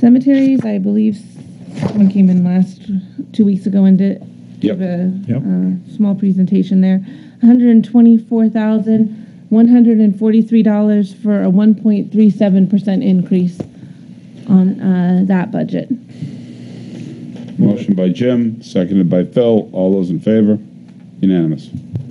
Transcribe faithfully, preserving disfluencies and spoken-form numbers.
Cemeteries, I believe someone came in last, two weeks ago and did give a Yep. uh, small presentation there. one hundred twenty-four thousand one hundred forty-three dollars for a one point three seven percent increase on uh, that budget. Motion by Jim, seconded by Phil. All those in favor? Unanimous.